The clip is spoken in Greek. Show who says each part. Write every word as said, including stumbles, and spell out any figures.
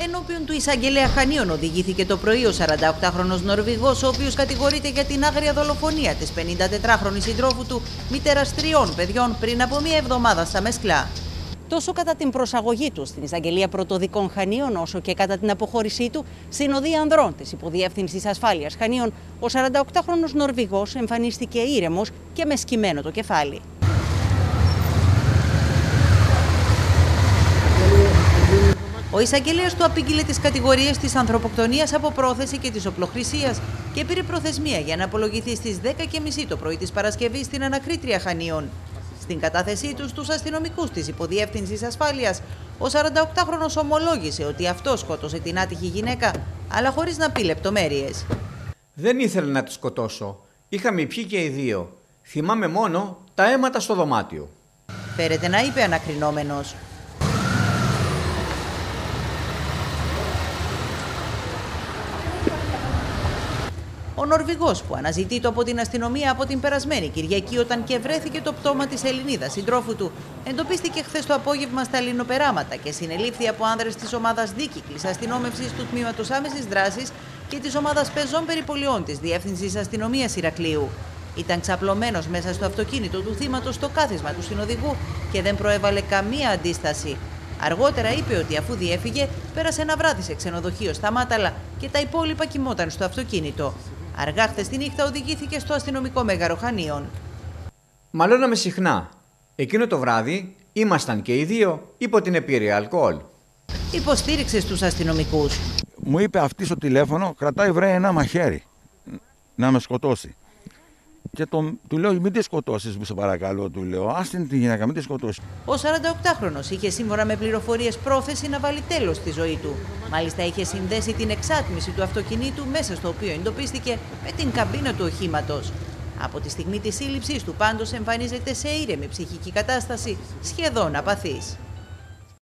Speaker 1: Ενώπιον του εισαγγελέα Χανίων οδηγήθηκε το πρωί ο σαρανταοκτάχρονος Νορβηγός, ο οποίος κατηγορείται για την άγρια δολοφονία της πενηντατετράχρονης συντρόφου του, μητέρας τριών παιδιών, πριν από μία εβδομάδα στα Μεσκλά. Τόσο κατά την προσαγωγή του στην εισαγγελία πρωτοδικών Χανίων, όσο και κατά την αποχώρησή του στην οδεία ανδρών της Υποδιεύθυνσης Ασφάλειας Χανίων, ο σαρανταοκτάχρονος Νορβηγός εμφανίστηκε ήρεμος και με σκυμμένο το κεφάλι. Ο εισαγγελέας του απήγγειλε τις κατηγορίες της ανθρωποκτονίας από πρόθεση και της οπλοχρησίας και πήρε προθεσμία για να απολογηθεί στις δέκα και μισή το πρωί της Παρασκευής στην ανακρίτρια Χανίων. Στην κατάθεσή του στους αστυνομικούς της Υποδιεύθυνσης Ασφάλειας, ο σαρανταοκτάχρονος ομολόγησε ότι αυτός σκότωσε την άτυχη γυναίκα, αλλά χωρίς να πει λεπτομέρειες.
Speaker 2: Δεν ήθελα να τη σκοτώσω. Είχαμε πιει και οι δύο. Θυμάμαι μόνο τα αίματα στο δωμάτιο.
Speaker 1: Φέρεται να είπε ανακρινόμενος. Ο Νορβηγός, που αναζητείται από την αστυνομία από την περασμένη Κυριακή, όταν και βρέθηκε το πτώμα της Ελληνίδας συντρόφου του, εντοπίστηκε χθες το απόγευμα στα λινοπεράματα και συνελήφθη από άνδρες της ομάδας δίκυκλης αστυνόμευσης του Τμήματος Άμεσης Δράσης και της ομάδας πεζών περιπολιών της Διεύθυνσης Αστυνομίας Ηρακλείου. Ήταν ξαπλωμένος μέσα στο αυτοκίνητο του θύματος στο κάθισμα του συνοδηγού και δεν προέβαλε καμία αντίσταση. Αργότερα είπε ότι αφού διέφυγε, πέρασε ένα βράδυ σε ξενοδοχείο στα Μάταλα και τα υπόλοιπα κοιμόταν στο αυτοκίνητο. Αργά χθες τη νύχτα οδηγήθηκε στο αστυνομικό μέγαρο Χανίων.
Speaker 2: Μαλώναμε συχνά. Εκείνο το βράδυ ήμασταν και οι δύο υπό την επίρρεια αλκοόλ.
Speaker 1: Υποστήριξε στους αστυνομικούς.
Speaker 3: Μου είπε αυτή στο τηλέφωνο, κρατάει βρε ένα μαχαίρι να με σκοτώσει. Και τον, του λέω, μην τη σκοτώσεις, μου σε παρακαλώ, του λέω. Άστην τη γυναίκα, μην τη σκοτώσεις.
Speaker 1: Ο σαρανταοκτάχρονος είχε σύμφωνα με πληροφορίες πρόθεση να βάλει τέλος στη ζωή του. Μάλιστα είχε συνδέσει την εξάτμιση του αυτοκινήτου μέσα στο οποίο εντοπίστηκε με την καμπίνα του οχήματος. Από τη στιγμή της σύλληψής του πάντως εμφανίζεται σε ήρεμη ψυχική κατάσταση, σχεδόν απαθής.